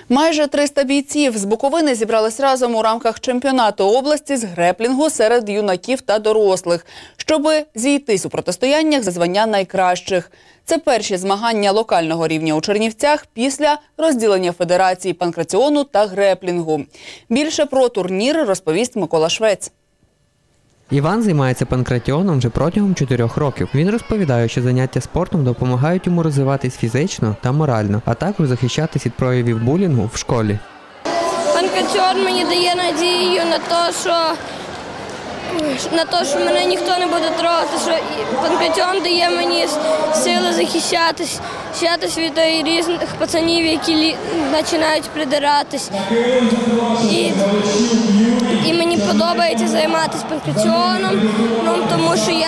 Майже 300 бійців з Буковини зібрались разом у рамках чемпіонату області з греплінгу серед юнаків та дорослих, щоби зійтись у протистояннях за звання найкращих. Це перші змагання локального рівня у Чернівцях після розділення федерації панкратіону та греплінгу. Більше про турнір розповість Микола Швець. Іван займається панкратіоном вже протягом 4 років. Він розповідає, що заняття спортом допомагають йому розвиватись фізично та морально, а також захищатись від проявів булінгу в школі. Панкратіон мені дає надію на те, що мене ніхто не буде трогати, що панкратіон дає мені сили захищатись від різних пацанів, які починають придиратись. І мені подобається займатися панкратіоном, тому що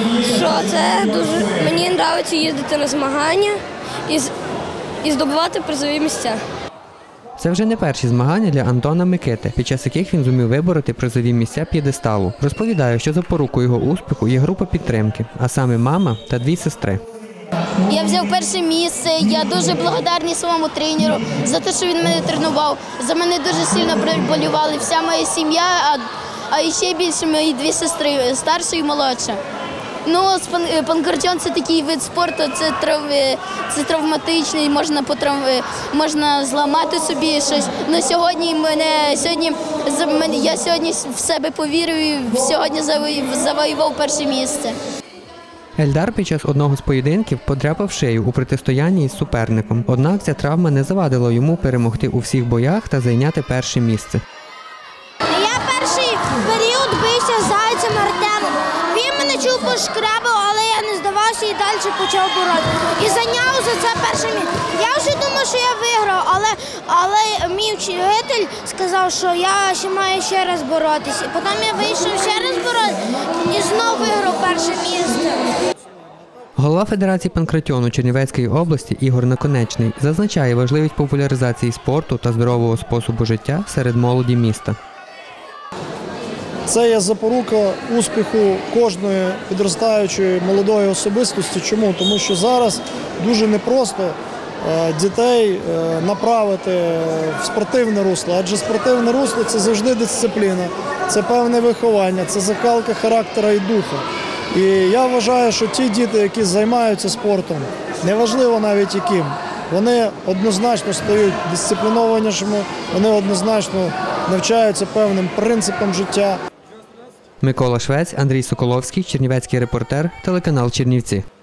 мені подобається їздити на змагання і здобувати призові місця. Це вже не перші змагання для Антона Микити, під час яких він зумів вибороти призові місця п'єдесталу. Розповідає, що запорукою його успіху є група підтримки, а саме мама та 2 сестри. Я взяв перше місце, я дуже благодарний своєму тренеру за те, що він мене тренував. За мене дуже сильно болювали вся моя сім'я, а ще більше мої 2 сестри, старша і молодша. Панкратіон – це такий вид спорту, це травматичний, можна зламати собі щось. Я сьогодні в себе повірив і сьогодні завоював перше місце. Ельдар під час одного з поєдинків подряпав шию у протистоянні із суперником. Однак ця травма не завадила йому перемогти у всіх боях та зайняти перше місце. Я перший період бився з Зайцем Артемом. Він мене чув пошкрабав, але я не здавався і далі почав боротися. І зайняв за це перше місце. Я вже думав, що я виграв, але мій вчитель сказав, що я ще маю ще раз боротися. І потім я вийшов ще раз боротися і знову виграв перше місце. Голова Федерації панкратіону Чернівецької області Ігор Наконечний зазначає важливість популяризації спорту та здорового способу життя серед молоді міста. Це є запорука успіху кожної підростаючої молодої особистості. Чому? Тому що зараз дуже непросто дітей направити в спортивне русло, адже спортивне русло – це завжди дисципліна, це певне виховання, це закалка характера і духа. І я вважаю, що ті діти, які займаються спортом, неважливо навіть яким, вони однозначно стають дисциплінованішими, вони однозначно навчаються певним принципам життя. Микола Швець, Андрій Соколовський, Чернівецький репортер, телеканал Чернівці.